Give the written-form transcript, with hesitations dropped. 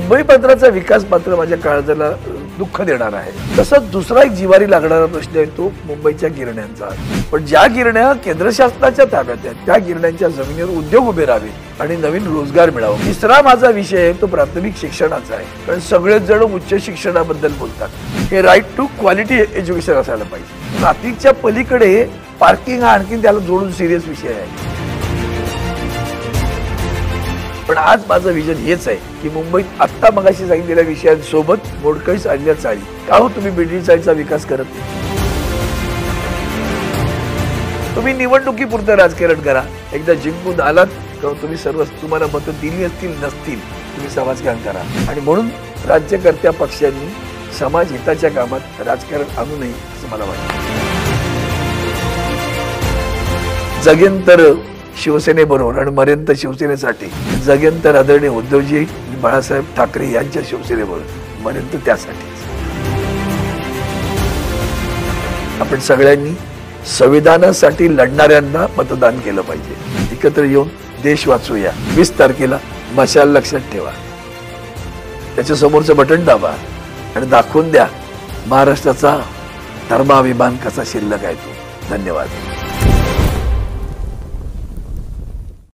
मुंबई पत्राचा विकास मात्र माझ्या काळजाला दुःख देणार आहे। तसंच दुसरा एक जिवारी लागणारा प्रश्न आहे तो मुंबईच्या गिरण्यांचा। पण ज्या गिरण्या केंद्र शासनाच्या ताब्यात आहेत त्या गिरण्यांच्या जमिनीवर उद्योग उभे राहावेत आणि नवीन रोजगार मिळावा। तिसरा माझा विषय आहे तो प्राथमिक शिक्षणाचा आहे, कारण सगळेच जण उच्च शिक्षणाबद्दल बोलतात। हे राईट टू क्वालिटी एज्युकेशन असायला पाहिजे। प्राथमिकच्या पलीकडे पार्किंग हा आणखी त्याला जोडून सिरियस विषय आहे। पण आज माझं विजन हेच आहे की मुंबईत आत्ता मगाशी सांगितलेल्या विषयांसोबत मोडकळीस आणल्या चाळी का हो तुम्ही बिल्डिंग साईडचा विकास करत नाही? तुम्ही निवडणुकीपुरतं राजकारण करा, एकदा जिंकून आलात तर तुम्ही सर्व तुम्हाला मतं दिली असतील नसतील तुम्ही समाजकारण करा। आणि म्हणून राज्यकर्त्या पक्षांनी समाज हिताच्या कामात राजकारण आणू नये असं मला वाटतं। जगेन तर शिवसेनेबरोबर आणि मरेन तर शिवसेनेसाठी, जगेन तर आदरणीय उद्धवजी बाळासाहेब ठाकरे यांच्या शिवसेनेबरोबर, मरेन तर त्यासाठीच। आपण सगळ्यांनी संविधानासाठी लढणाऱ्यांना मतदान केलं पाहिजे। एकत्र येऊन देश वाचवूया। 20 तारखेला मशाल लक्षात ठेवा, त्याच्या समोरचं बटन दाबा आणि दाखवून द्या महाराष्ट्राचा धर्माभिमान कसा शिल्लक आहे तो। धन्यवाद।